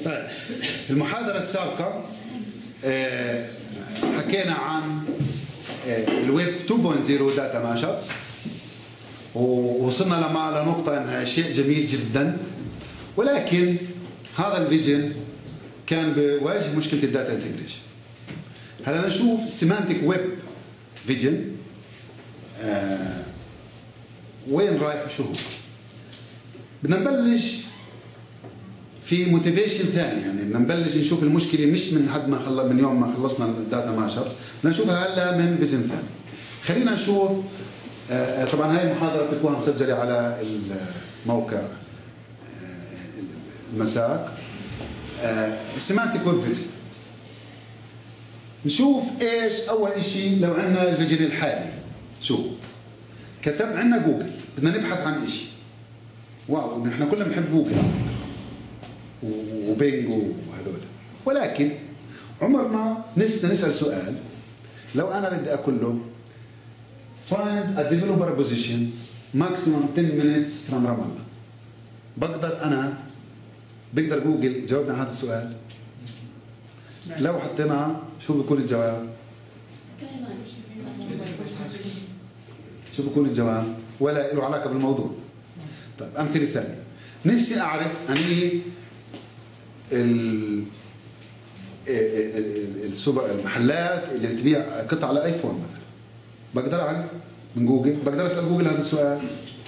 طيب المحاضرة السابقة حكينا عن الويب 2.0 داتا ماش ابس، ووصلنا لنقطة انها شيء جميل جدا، ولكن هذا الفيجن كان بيواجه مشكلة الداتا انتجريشن. هلا نشوف السيمانتيك ويب فيجن وين رايح وشو هو. بدنا نبلش في موتيفيشن ثاني، يعني بدنا نبلش نشوف المشكله مش من حد ما من يوم ما خلصنا الداتا ماش ابس، بدنا نشوفها هلا من فيجن ثاني. خلينا نشوف. طبعا هاي المحاضره بتكون مسجله على الموقع المساك. السيمانتيك ويب فيجن. نشوف ايش اول شيء. لو عندنا الفيجن الحالي شو كتب عندنا جوجل، بدنا نبحث عن شيء. واو، نحن كلنا بنحب جوجل وبينج وهذول، ولكن عمرنا نفسنا نسال سؤال. لو انا بدي اقول له find a developer position maximum 10 minutes from رام الله، بقدر جوجل يجاوبنا هذا السؤال؟ لو حطينا شو بيكون الجواب؟ شو بيكون الجواب؟ ولا له علاقه بالموضوع. طيب امثله ثانيه. نفسي اعرف اني المحلات اللي بتبيع قطع على ايفون مثلا، بقدر اعرف من جوجل؟ بقدر اسال جوجل هذا السؤال؟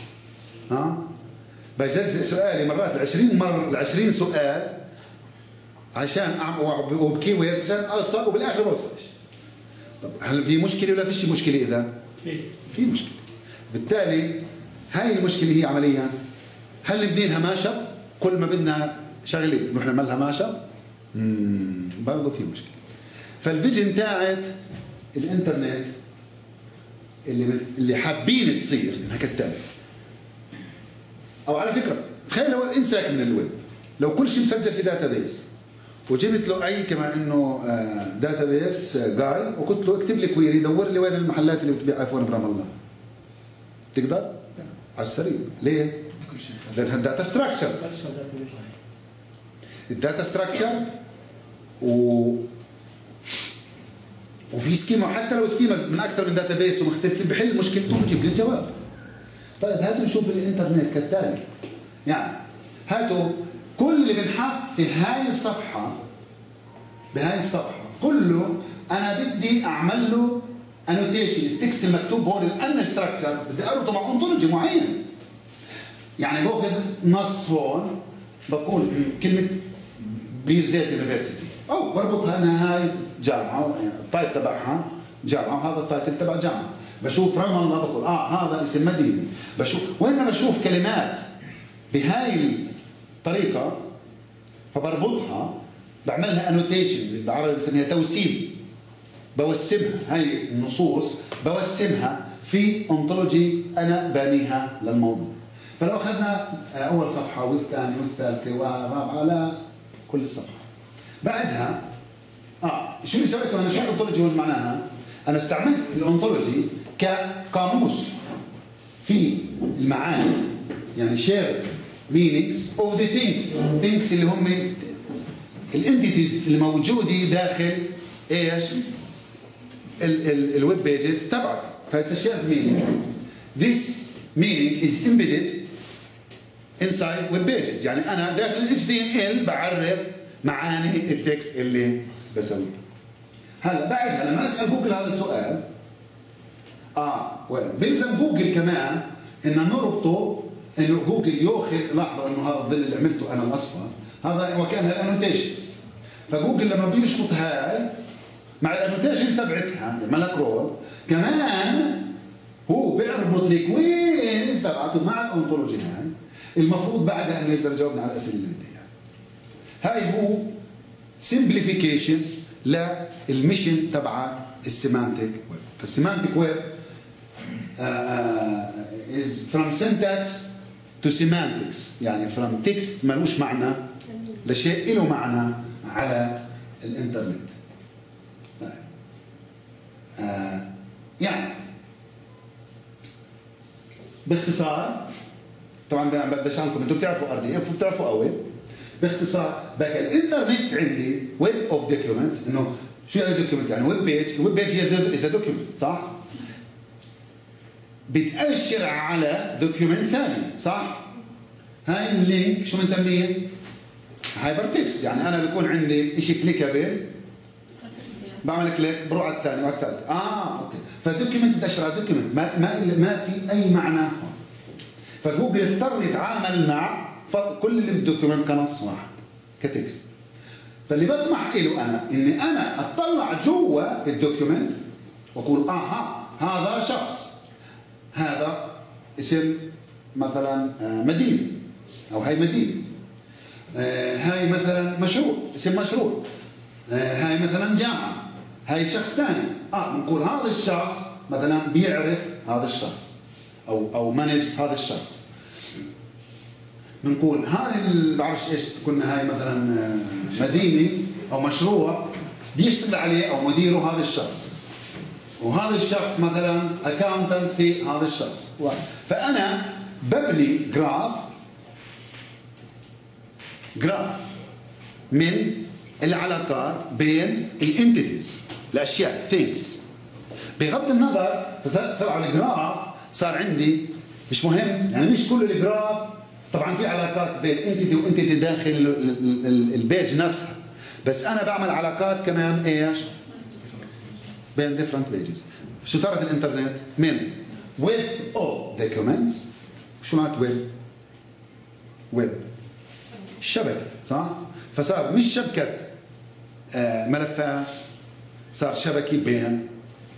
بجزء سؤالي مرات ل 20 سؤال عشان وبكيوردز عشان اوصل، وبالاخر ما اوصلش. طب هل في مشكله ولا فيش مشكله؟ اذا في مشكله، بالتالي هاي المشكله هي عمليا هل بدينها ماشب؟ كل ما بدنا شغله نروح نعملها ماشب؟ برضه في مشكله. فالفيجن تاعت الانترنت اللي حابين تصير انها كالتالي. او على فكره تخيل لو انساك من الويب، لو كل شيء مسجل في داتابيس وجبت له اي كما انه داتابيس جاي وقلت له اكتب لي كويري دور لي وين المحلات اللي بتبيع ايفون برام الله، تقدر؟ على السريع. ليه؟ لانها الداتا ستراكشر. الداتا ستراكشر وفي سكيما، حتى لو سكيما من اكثر من داتابيس ومختلفين بحل مشكلته وبجيب لي الجواب. طيب هاتوا نشوف الانترنت كالتالي. يعني هاتوا كل اللي بنحط في هاي الصفحه، بهاي الصفحه كله انا بدي اعمل له انوتيشن. التكست المكتوب هون الانستراكشر بدي اربطه مع انطولوجي معين. يعني باخذ نص هون بقول كلمه بيرزيت يونيفرسيتي، او بربطها انا هاي جامعه، التايب تبعها جامعه وهذا التايتل تبع جامعه. بشوف رام الله بقول هذا اسم مدينه. بشوف وين ما بشوف كلمات بهاي الطريقه فبربطها، بعملها انوتيشن، بالعربي بسميها توسيم. بوسمها هاي النصوص بوسمها في انطولوجي انا بانيها للموضوع. فلو اخذنا اول صفحه والثانيه والثالثه والرابعه لا كل الصفحه بعدها شو اللي سويته انا؟ شو الانطولوجي هون معناها؟ انا استعملت الانطولوجي كقاموس في المعاني، يعني شير مينينجز اوف ذا ثينكس اللي هم الانتيتيز اللي موجوده داخل ايش؟ الويب بيجز تبعك. فايتس شير مينينج. This meaning is embedded inside web pages. يعني انا داخل ال HTML بعرف معاني التكست اللي بسويه. هلا بعدها لما اسال جوجل هذا السؤال بيلزم جوجل كمان ان نربطه، انه جوجل ياخذ، لاحظوا انه هذا الظل اللي عملته انا الاصفر هذا وكان الانوتيشنز. فجوجل لما بيشفط هاي مع الانوتيشنز تبعتها يعملها كرول، كمان هو بيربط الكويريز تبعته مع الانطولوجي هاي. المفروض بعدها انه يقدر يجاوبنا على الاسئله اللي بدي اياها. هاي هو سمبليفيكيشن للميشن تبع السيمانتيك ويب. فالسيمانتيك ويب is from syntax to semantics، يعني from text ملوش معنى لشيء له معنى على الانترنت. طيب يعني باختصار، طبعا بدي اشرح لكم، انتم بتعرفوا RDF وبتعرفوا OWL. باختصار بقى الانترنت عندي ويب اوف دوكيومنتس. انه شو يعني دوكيومنت؟ يعني ويب بيج. الويب بيج هي دوكيومنت صح؟ بتأشر على دوكيومنت ثاني صح؟ هاي اللينك شو بنسميه؟ هايبر تكست. يعني انا بيكون عندي شيء كليكابل، بعمل كليك بروح على الثاني وعلى الثالث. اوكي. فدوكيومنت بتأشر على دوكيومنت، ما في اي معنى. فجوجل اضطر يتعامل مع كل اللي بالدوكيومنت كنص واحد كتكست. فاللي بطمح له انا اني انا اطلع جوا الدوكيومنت واقول هذا شخص، هذا اسم مثلا مدينه، او هاي مدينه، هاي مثلا مشروع، اسم مشروع، هاي مثلا جامعه، هاي شخص ثاني. بنقول هذا الشخص مثلا بيعرف هذا الشخص او مانج هذا الشخص. بنقول هاي بعرفش ايش، كنا هاي مثلا مدينه او مشروع بيشتغل عليه او مديره هذا الشخص، وهذا الشخص مثلا اكاونتنت في هذا الشخص. فانا ببني جراف من العلاقات بين الانتيتيز، الاشياء things. بغض النظر طلع الجراف صار عندي مش مهم، يعني مش كل الجراف طبعا في علاقات بين انتيتي وانتيتي داخل البيج نفسها، بس انا بعمل علاقات كمان ايش؟ بين different pages. شو صارت الانترنت؟ من web of documents. شو معنات ويب؟ شبكة صح؟ فصار مش شبكة ملفات، صار شبكة بين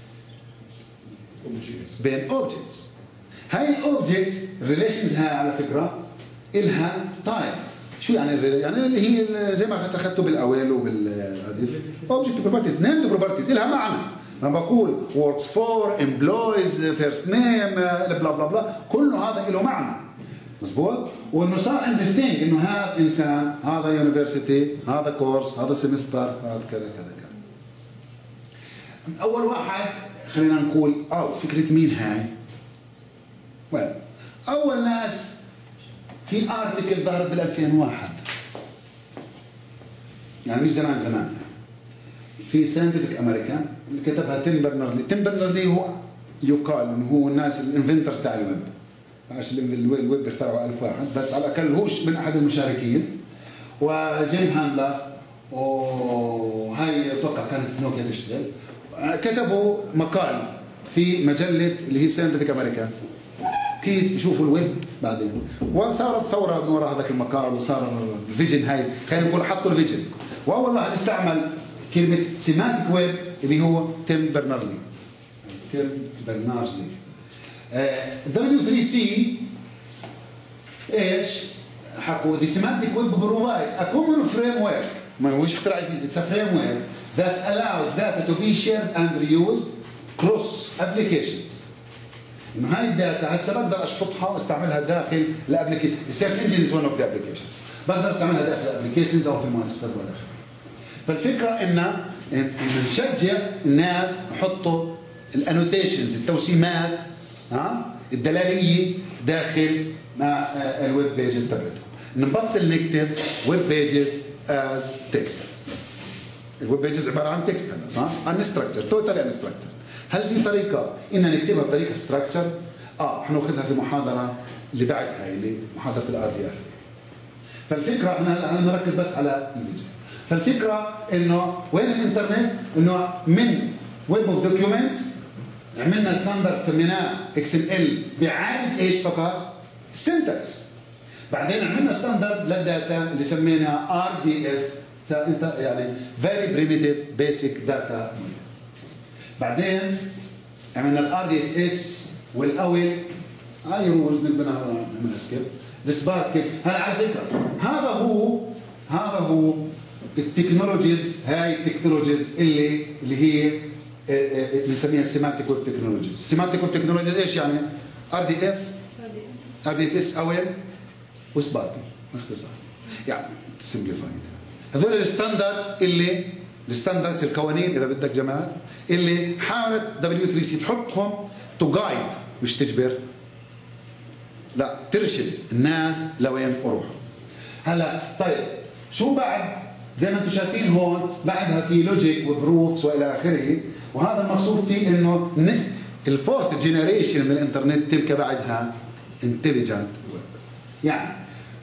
objects. هاي الاوبجكتس ريليشنز هاي على فكرة إلها تايب. شو يعني اللي هي زي ما اخذته بالاويل وبالهدف اوبجكت بروبرتيز، نيم بروبرتيز إلها معنى. لما بقول works for employees first name بلا بلا بلا، كله هذا له معنى مزبوط. وانه صار عندي ثينج انه هذا انسان، هذا يونيفرسيتي، هذا كورس، هذا سمستر، هذا كذا كذا كذا. اول واحد خلينا نقول فكره مين هاي؟ اول ناس في ارتكل ظهرت بال 2001، يعني مش زمان يعني. في ساينتفك امريكان اللي كتبها تيم برنرلي. تيم برنرلي هو يقال انه هو الناس الانفنترز تاع الويب. عشان الويب اخترعوا 1000 واحد، بس على الاقل هوش من احد المشاركين. وجيم هاندلر وهي اتوقع كانت في نوكيا تشتغل، كتبوا مقال في مجله اللي هي ساينتفك امريكان كيف يشوفوا الويب بعدين. وصارت ثوره من وراء هذاك المقال، وصار الفيجن هاي، خلينا نقول حطوا الفيجن. واول واحد استعمل كلمه سيمانتيك ويب اللي هو تيم برنرلي. W3C ايش حكوا؟ the semantic web provides a common framework. ما هوش اختراع جديد. It's a framework that allows data to be shared and reused cross applications. انه هاي الداتا هسه بقدر اشفطها واستعملها داخل الابلكيشن. السيرش انجن از ون اوف ذا ابلكيشنز. بقدر استعملها داخل الابلكيشنز او في المؤسسات والى اخره. فالفكره ان نشجع الناس يحطوا الانوتيشنز، التوسيمات الدلاليه داخل مع الويب بيجز تبعتهم. نبطل نكتب ويب بيجز از تكست. الويب بيجز عباره عن تكست هلا صح؟ انستراكتشر، توتالي انستراكتشر. هل في طريقه ان نكتبها بطريقه ستراكتشر؟ حناخذها في محاضره اللي بعدها اللي محاضره الار دي اف. فالفكره احنا نركز بس على الفيديو. فالفكره انه وين الانترنت؟ انه من ويب اوف دوكيومنتس عملنا ستاندرد سميناه XML بيعالج ايش فقط؟ سنتكس. بعدين عملنا ستاندرد للداتا اللي سميناه RDF، يعني Very Primitive Basic Data Model. بعدين عملنا الRDFS والأول هاي رولز نعملها سكيب. السبارك هلا على فكره هذا هو التكنولوجيز. هاي التكنولوجيز اللي هي بنسميها السيمانتيك ويب تكنولوجيز. السيمانتيك ويب تكنولوجيز ايش يعني؟ RDF أول وسبارك باختصار، يعني سمبليفايد. هذول الستاندردز القوانين اذا بدك جمال اللي حاولت W3C تحطهم تو جايد، مش تجبر، لا ترشد الناس لوين يروحوا. هلا طيب شو بعد؟ زي ما انتم شايفين هون بعدها في لوجيك وبروفس والى اخره، وهذا المقصود فيه انه الفورث جنريشن من الانترنت تبقى بعدها انتليجنت. يعني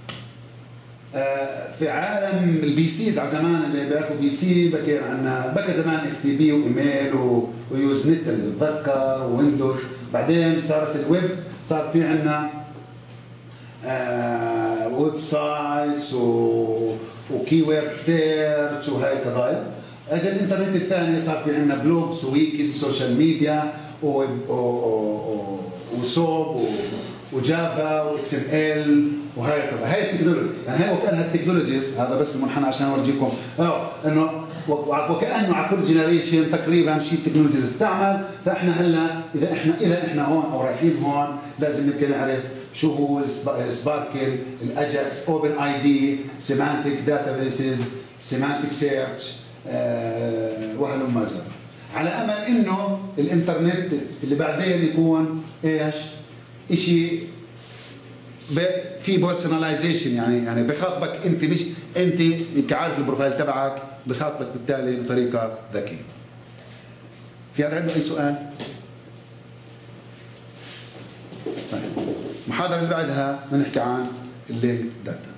في عالم البي سيز على زمان اللي بيعرفوا بي سي بكي عندنا بقى زمان اف تي بي وايميل ويوز نت اللي بتذكر ويندوز، بعدين صارت الويب، صار في عندنا ويب سايتس وكي وورد سيرش وهي القضايا. اجى الانترنت الثاني صار في عندنا بلوجز وويكيز سوشيال ميديا وسوب وجافا واكس ام ال وهي القضايا. هي التكنولوجيا، يعني هي وكانها التكنولوجيز، هذا بس المنحنى عشان اورجيكم انه وكانه على كل جنريشن تقريبا شيء تكنولوجيز استعمل. فاحنا هلا اذا احنا هون او رايحين هون لازم نبقى نعرف شو هو السباركل، الاجاكس، اوبن اي دي، سيمانتك داتابيسز، سيمانتك سيرش، وهلم جرى، على امل انه الانترنت اللي بعدين يكون ايش؟ شيء في بيرسوناليزيشن، يعني بخاطبك انت، مش انت عارف البروفايل تبعك، بخاطبك بالتالي بطريقه ذكيه. في حدا عنده اي سؤال؟ طيب المحاضره اللي بعدها بنحكي عن اللينك داتا.